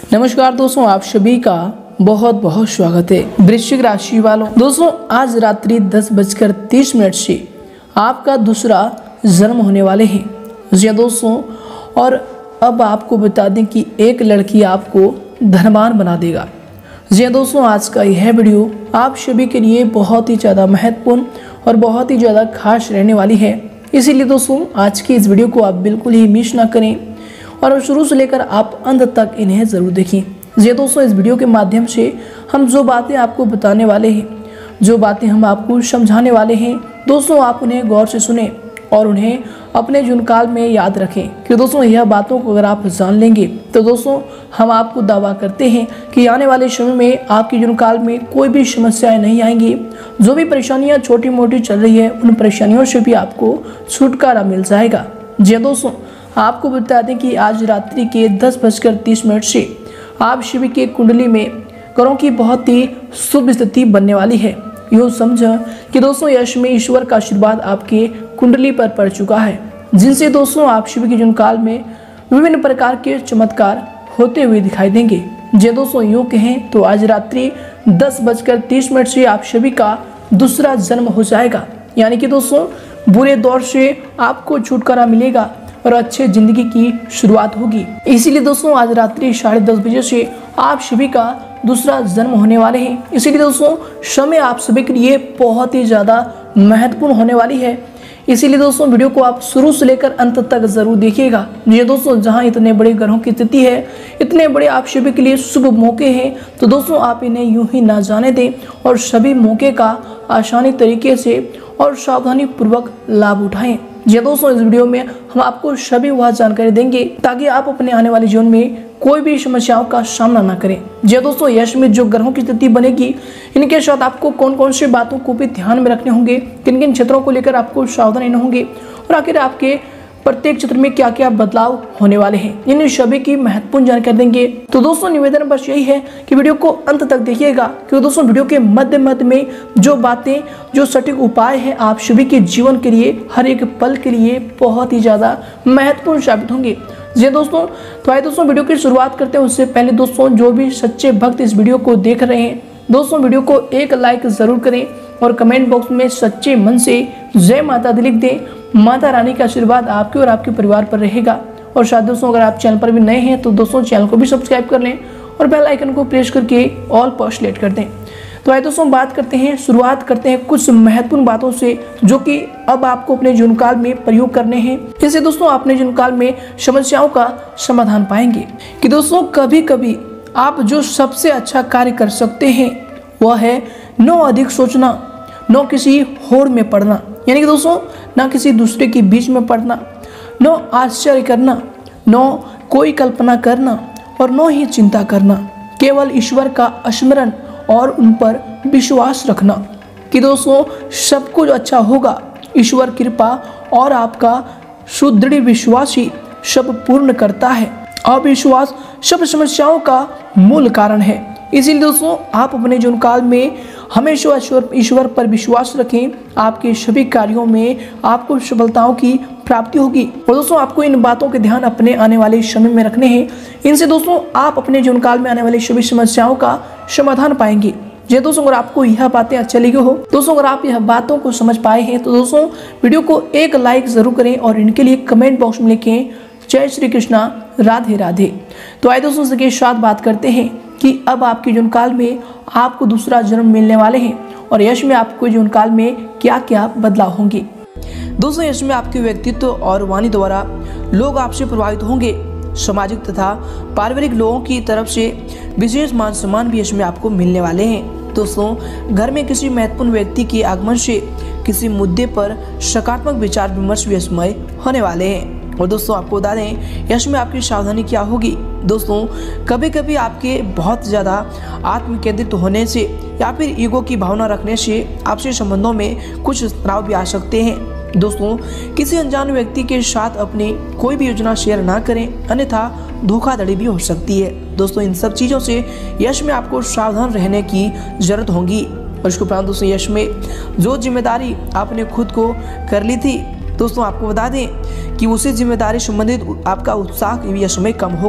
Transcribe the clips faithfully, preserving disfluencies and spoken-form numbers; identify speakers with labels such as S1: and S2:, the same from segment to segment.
S1: नमस्कार दोस्तों, आप सभी का बहुत बहुत स्वागत है। वृश्चिक राशि वालों, दोस्तों आज रात्रि दस बजकर तीस मिनट से आपका दूसरा जन्म होने वाले हैं जी दोस्तों। और अब आपको बता दें कि एक लड़की आपको धनवान बना देगा जी दोस्तों। आज का यह वीडियो आप सभी के लिए बहुत ही ज़्यादा महत्वपूर्ण और बहुत ही ज़्यादा खास रहने वाली है। इसीलिए दोस्तों आज की इस वीडियो को आप बिल्कुल ही मिस ना करें और शुरू से लेकर आप अंत तक इन्हें ज़रूर देखें जी दोस्तों। इस वीडियो के माध्यम से हम जो बातें आपको बताने वाले हैं, जो बातें हम आपको समझाने वाले हैं दोस्तों, आप उन्हें गौर से सुने और उन्हें अपने जीवन काल में याद रखें कि दोस्तों यह बातों को अगर आप जान लेंगे तो दोस्तों हम आपको दावा करते हैं कि आने वाले समय में आपके जीवन काल में कोई भी समस्याएं नहीं आएंगी। जो भी परेशानियां छोटी मोटी चल रही है उन परेशानियों से भी आपको छुटकारा मिल जाएगा जी दोस्तों। आपको बता दें कि आज रात्रि के दस बजकर तीस मिनट से आप शिव के कुंडली में ग्रहों की बहुत ही शुभ स्थिति बनने वाली है। यूँ समझा कि दोस्तों यश में ईश्वर का आशीर्वाद आपके कुंडली पर पड़ चुका है, जिनसे दोस्तों आप शिव के जीवन काल में विभिन्न प्रकार के चमत्कार होते हुए दिखाई देंगे जी दोस्तों। यूँ कहें तो आज रात्रि दस बजकर तीस मिनट से आप सभी का दूसरा जन्म हो जाएगा, यानी कि दोस्तों बुरे दौर से आपको छुटकारा मिलेगा और अच्छे जिंदगी की शुरुआत होगी। इसीलिए दोस्तों आज रात्रि साढ़े दस बजे से आप सभी का दूसरा जन्म होने वाले हैं। इसीलिए दोस्तों समय आप सभी के लिए बहुत ही ज़्यादा महत्वपूर्ण होने वाली है। इसीलिए दोस्तों वीडियो को आप शुरू से लेकर अंत तक जरूर देखिएगा। ये दोस्तों जहां इतने बड़े ग्रहों की स्थिति है, इतने बड़े आप सभी के लिए शुभ मौके हैं, तो दोस्तों आप इन्हें यूं ही ना जाने दें और सभी मौके का आसानी तरीके से और सावधानी पूर्वक लाभ उठाएं। जी दोस्तों इस वीडियो में हम आपको सभी वह जानकारी देंगे ताकि आप अपने आने वाले जीवन में कोई भी समस्याओं का सामना ना करें। जी दोस्तों यश में जो ग्रहों की स्थिति बनेगी, इनके साथ आपको कौन कौन से बातों को भी ध्यान में रखने होंगे, किन किन क्षेत्रों को लेकर आपको सावधान रहना होंगे और आखिर आपके प्रत्येक क्षेत्र में क्या क्या बदलाव होने वाले हैं, इन सभी की महत्वपूर्ण जानकारी देंगे। तो दोस्तों निवेदन बस यही है कि वीडियो को अंत तक देखिएगा, क्योंकि दोस्तों वीडियो के मध्य मध्य में जो बातें, जो सटीक उपाय हैं आप सभी के जीवन के लिए, हर एक पल के लिए बहुत ही ज्यादा महत्वपूर्ण साबित होंगे जी दोस्तों। तो आइए दोस्तों वीडियो की शुरुआत करते हैं। उससे पहले दोस्तों जो भी सच्चे भक्त इस वीडियो को देख रहे हैं दोस्तों, वीडियो को एक लाइक जरूर करें और कमेंट बॉक्स में सच्चे मन से जय माता दी लिख दें। माता रानी का आशीर्वाद आपके और आपके परिवार पर रहेगा। और साथ दोस्तों अगर आप चैनल पर भी नए हैं तो दोस्तों चैनल को भी सब्सक्राइब कर लें और बेल आइकन को प्रेस करके ऑल पर सेलेक्ट कर दें। तो आइए दोस्तों बात करते हैं, शुरुआत करते हैं कुछ महत्वपूर्ण बातों से जो कि अब आपको अपने जीवन काल में प्रयोग करने हैं। इससे दोस्तों अपने जीवन काल में समस्याओं का समाधान पाएंगे। कि दोस्तों कभी कभी आप जो सबसे अच्छा कार्य कर सकते हैं वह है न अधिक सोचना, न किसी होड़ में पड़ना, यानी कि दोस्तों ना किसी दूसरे के बीच में पड़ना, न आश्चर्य करना, न कोई कल्पना करना और न ही चिंता करना। केवल ईश्वर का स्मरण और उन पर विश्वास रखना कि दोस्तों सब कुछ अच्छा होगा। ईश्वर कृपा और आपका सुदृढ़ विश्वास ही सब पूर्ण करता है। अविश्वास सब समस्याओं का मूल कारण है। इसीलिए दोस्तों आप अपने जीवन काल में हमेशा ईश्वर ईश्वर पर विश्वास रखें। आपके सभी कार्यों में आपको सफलताओं की प्राप्ति होगी। और दोस्तों आपको इन बातों के ध्यान अपने आने वाले समय में रखने हैं। इनसे दोस्तों आप अपने जीवन काल में आने वाली सभी समस्याओं का समाधान पाएंगे जी दोस्तों। अगर आपको यह बातें अच्छी लगी हो दोस्तों, अगर आप यह बातों को समझ पाए हैं तो दोस्तों वीडियो को एक लाइक जरूर करें और इनके लिए कमेंट बॉक्स में लिखें जय श्री कृष्णा, राधे राधे। तो आइए दोस्तों इसके साथ बात करते हैं कि अब आपके जीवन काल में आपको दूसरा जन्म मिलने वाले हैं और यश में आपको जीवन काल में क्या क्या बदलाव होंगे। दोस्तों यश में आपके व्यक्तित्व और वाणी द्वारा लोग आपसे प्रभावित होंगे। सामाजिक तथा पारिवारिक लोगों की तरफ से विशेष मान सम्मान भी यश में आपको मिलने वाले हैं। दोस्तों घर में किसी महत्वपूर्ण व्यक्ति के आगमन से किसी मुद्दे पर सकारात्मक विचार विमर्श भी यशमय होने वाले हैं। और दोस्तों आपको बता दें यश में आपकी सावधानी क्या होगी। दोस्तों कभी कभी आपके बहुत ज़्यादा आत्म केंद्रित होने से या फिर ईगो की भावना रखने से आपसे संबंधों में कुछ तनाव भी आ सकते हैं। दोस्तों किसी अनजान व्यक्ति के साथ अपनी कोई भी योजना शेयर ना करें, अन्यथा धोखाधड़ी भी हो सकती है। दोस्तों इन सब चीज़ों से यश में आपको सावधान रहने की जरूरत होगी। और इसके उपरांत दोस्तों यश में जो जिम्मेदारी आपने खुद को कर ली थी दोस्तों आपको बता दें कि उसी जिम्मेदारी संबंधित आपका उत्साह भी यश में कम होगा।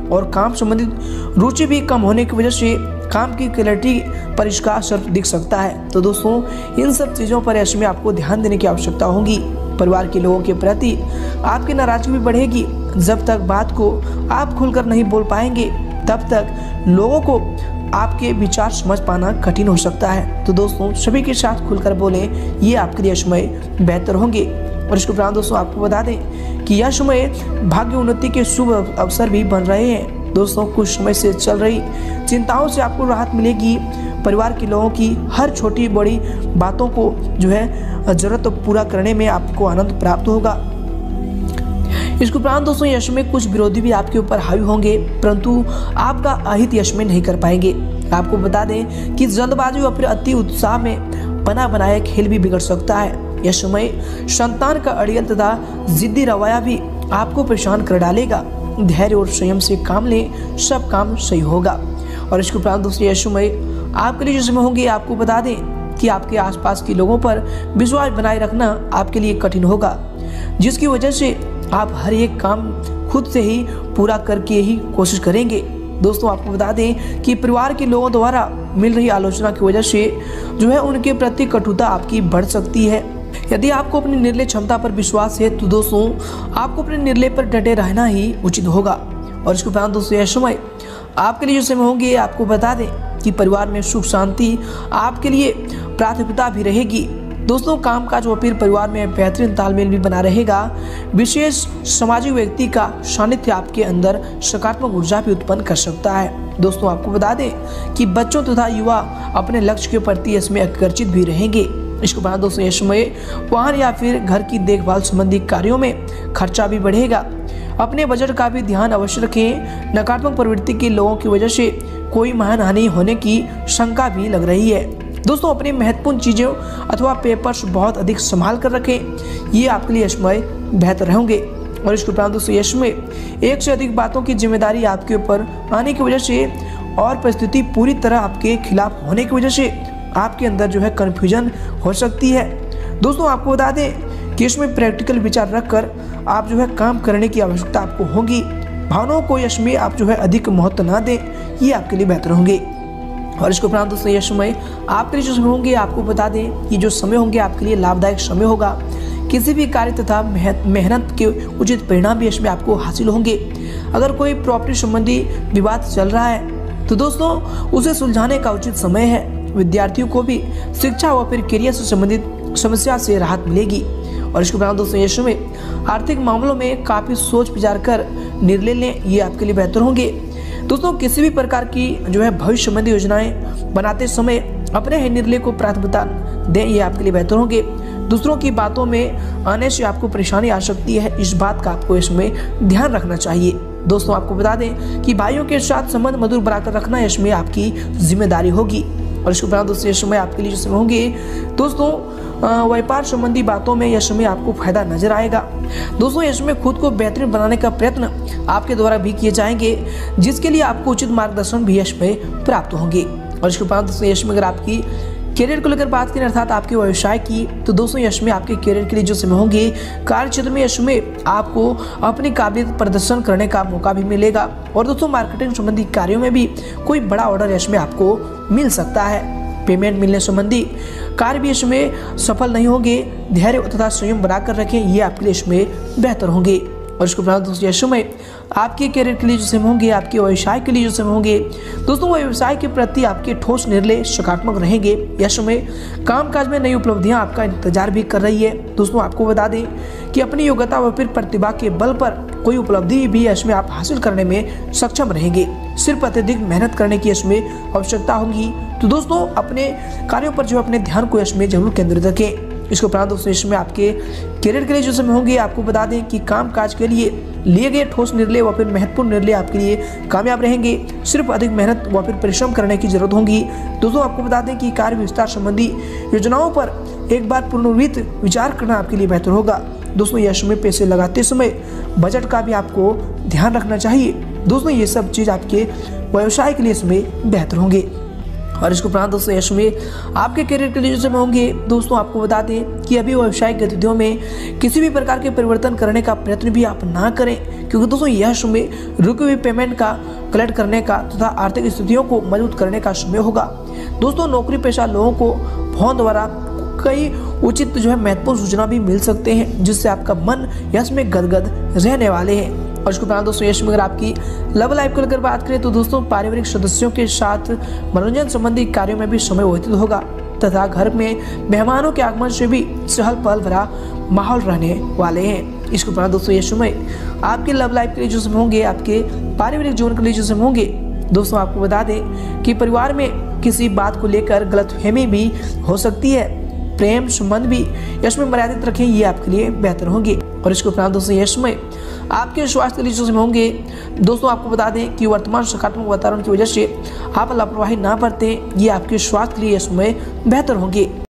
S1: और काम संबंधित रुचि भी कम होने की वजह से काम की क्लैरिटी पर इसका असर दिख सकता है। तो दोस्तों इन सब चीज़ों पर ऐसे में आपको ध्यान देने की आवश्यकता होगी। परिवार के लोगों के प्रति आपकी नाराजगी भी बढ़ेगी। जब तक बात को आप खुलकर नहीं बोल पाएंगे तब तक लोगों को आपके विचार समझ पाना कठिन हो सकता है। तो दोस्तों सभी के साथ खुलकर बोलें, ये आपके लिए समय बेहतर होंगे। और इसके उपरांत दोस्तों आपको बता दें कि यह समय भाग्य उन्नति के शुभ अवसर भी बन रहे हैं। दोस्तों कुछ समय से चल रही चिंताओं से आपको राहत मिलेगी। परिवार के लोगों की हर छोटी बड़ी बातों को जो है जरूरत पूरा करने में आपको आनंद प्राप्त होगा। इसके उपरांत दोस्तों यश में कुछ विरोधी भी आपके ऊपर हावी होंगे, परंतु आपका अहित यश में नहीं कर पाएंगे। आपको बता दें कि जल्दबाजी और फिर अति उत्साह में बना बनाया खेल भी बिगड़ सकता है। यह समय संतान का अड़ियल तथा जिद्दी रवैया भी आपको परेशान कर डालेगा। धैर्य और संयम से काम लें, सब काम सही होगा। और इसके उपरांत दोस्तों यह समय आपके लिए जो समय होंगे, आपको बता दें कि आपके आसपास के लोगों पर विश्वास बनाए रखना आपके लिए कठिन होगा, जिसकी वजह से आप हर एक काम खुद से ही पूरा करके ही कोशिश करेंगे। दोस्तों आपको बता दें कि परिवार के लोगों द्वारा मिल रही आलोचना की वजह से जो है उनके प्रति कटुता आपकी बढ़ सकती है। यदि आपको अपनी निर्णय क्षमता पर विश्वास है तो दोस्तों आपको अपने निर्णय पर डटे रहना ही उचित होगा। और इसके उपरांत दोस्तों यह समय आपके लिए जो समय होंगे, आपको बता दें कि परिवार में सुख शांति आपके लिए प्राथमिकता भी रहेगी। दोस्तों कामकाज व फिर परिवार में बेहतरीन तालमेल भी बना रहेगा। विशेष सामाजिक व्यक्ति का सानिध्य आपके अंदर सकारात्मक ऊर्जा भी उत्पन्न कर सकता है। दोस्तों आपको बता दें कि बच्चों तथा युवा अपने लक्ष्य के प्रति इसमें आकर्षित भी रहेंगे। इसके बाद दोस्तों यह समय वाहन या फिर घर की देखभाल संबंधी कार्यों में खर्चा भी बढ़ेगा। अपने बजट का भी ध्यान अवश्य रखें। नकारात्मक प्रवृत्ति के लोगों की वजह से कोई महान हानि होने की शंका भी लग रही है। दोस्तों अपनी महत्वपूर्ण चीज़ों अथवा पेपर्स बहुत अधिक संभाल कर रखें, ये आपके लिए समय बेहतर होंगे। और इसके उपरांत दोस्तों यश में एक से अधिक बातों की जिम्मेदारी आपके ऊपर आने की वजह से और परिस्थिति पूरी तरह आपके खिलाफ होने की वजह से आपके अंदर जो है कन्फ्यूजन हो सकती है। दोस्तों आपको बता दें कि इसमें प्रैक्टिकल विचार रखकर आप जो है काम करने की आवश्यकता आपको होगी। भावनाओं को यश में आप जो है अधिक महत्व ना दें, ये आपके लिए बेहतर होंगे। और इसके उपरांत दोस्तों यह समय आपके लिए जो समय होंगे, आपको बता दें कि जो समय होंगे आपके लिए लाभदायक समय होगा। किसी भी कार्य तथा मेहनत के उचित परिणाम भी इसमें आपको हासिल होंगे। अगर कोई प्रॉपर्टी संबंधी विवाद चल रहा है तो दोस्तों उसे सुलझाने का उचित समय है। विद्यार्थियों को भी शिक्षा व फिर करियर से संबंधित समस्या से राहत मिलेगी। और इसके उपरांत दोस्तों यह समय आर्थिक मामलों में काफ़ी सोच विचार कर निर्णय लें, ये आपके लिए बेहतर होंगे। दोस्तों किसी भी प्रकार की जो है भविष्य संबंधी योजनाएं बनाते समय अपने ही निर्णय को प्राथमिकता दें, ये आपके लिए बेहतर होंगे। दूसरों की बातों में आने से आपको परेशानी आ सकती है, इस बात का आपको इसमें ध्यान रखना चाहिए। दोस्तों आपको बता दें कि भाइयों के साथ संबंध मधुर बनाकर रखना इसमें आपकी जिम्मेदारी होगी। और इसके उपरांत दोस्तों यह समय आपके लिए जो समय होंगे, दोस्तों व्यापार संबंधी बातों में यह समय आपको फायदा नजर आएगा। दोस्तों यह समय खुद को बेहतरीन बनाने का प्रयत्न आपके द्वारा भी किए जाएंगे, जिसके लिए आपको उचित मार्गदर्शन भी यश में प्राप्त होंगे। और इसके उपरांत दोस्तों यश में अगर आपकी करियर को लेकर बात करें अर्थात आपके व्यवसाय की, तो दोस्तों यश में आपके करियर के लिए जो समय होंगे, कार्य क्षेत्र में यश में आपको अपनी काबिलियत प्रदर्शन करने का मौका भी मिलेगा। और दोस्तों मार्केटिंग संबंधी कार्यों में भी कोई बड़ा ऑर्डर यश में आपको मिल सकता है। पेमेंट मिलने संबंधी कार्य भी इसमें सफल नहीं होंगे। धैर्य तथा संयम बनाकर रखें, ये आपके लिए इसमें बेहतर होंगे। और इसके उपरांत दोस्तों यह समय आपके करियर के लिए जो समय होंगे, आपके व्यवसाय के लिए जो समय होंगे, दोस्तों व्यवसाय के प्रति आपके ठोस निर्णय सकारात्मक रहेंगे। यह समय कामकाज में नई उपलब्धियां आपका इंतजार भी कर रही है। दोस्तों आपको बता दें कि अपनी योग्यता व फिर प्रतिभा के बल पर कोई उपलब्धि भी इसमें आप हासिल करने में सक्षम रहेंगे। सिर्फ अत्यधिक मेहनत करने की इसमें आवश्यकता होगी। तो दोस्तों अपने कार्यों पर जो अपने ध्यान को इसमें जरूर केंद्रित रखें। इसके उपरांत दोस्तों इसमें आपके करियर के लिए जो समय होंगे, आपको बता दें कि काम काज के लिए लिए गए ठोस निर्णय व फिर महत्वपूर्ण निर्णय आपके लिए कामयाब रहेंगे। सिर्फ अधिक मेहनत व फिर परिश्रम करने की जरूरत होगी। दोस्तों आपको बता दें कि कार्य विस्तार संबंधी योजनाओं पर एक बार पुनर्वित विचार करना आपके लिए बेहतर होगा। दोस्तों यह समय पैसे लगाते समय बजट का भी आपको ध्यान रखना चाहिए। दोस्तों ये सब चीज़ आपके व्यवसाय के लिए इसमें बेहतर होंगे। और इसको उपरांत दोस्तों यश में आपके करियर के लिए जो समय होंगे दोस्तों, आपको बता दें कि अभी व्यावसायिक गतिविधियों में किसी भी प्रकार के परिवर्तन करने का प्रयत्न भी आप ना करें, क्योंकि दोस्तों यश में रुकी हुई पेमेंट का कलेक्ट करने का तथा आर्थिक स्थितियों को मजबूत करने का समय होगा। दोस्तों नौकरी पेशा लोगों को फोन द्वारा कई उचित जो है महत्वपूर्ण सूचना भी मिल सकते हैं, जिससे आपका मन यश में गदगद रहने वाले हैं। और इसके उपरांत दोस्तों यश में अगर आपकी लव लाइफ को लेकर बात करें तो दोस्तों पारिवारिक सदस्यों के साथ मनोरंजन संबंधी कार्यों में भी समय व्यतीत होगा तथा घर में मेहमानों के आगमन से भी चहल पहल भरा माहौल रहने वाले हैं। इसके उपरांत दोस्तों यश में आपके लव लाइफ के लिए जो समय होंगे, आपके पारिवारिक जीवन के लिए जो समय होंगे दोस्तों, आपको बता दें कि परिवार में किसी बात को लेकर गलतफहमी भी हो सकती है। प्रेम संबंध भी यश में मर्यादित रखें, ये आपके लिए बेहतर होंगे। और इसके उपरांत दोस्तों यश में आपके स्वास्थ्य के लिए जो समय होंगे दोस्तों, आपको बता दें कि वर्तमान सकारात्मक वातावरण की वजह से आप लापरवाही ना बरतें, ये आपके स्वास्थ्य के लिए यश में बेहतर होंगे।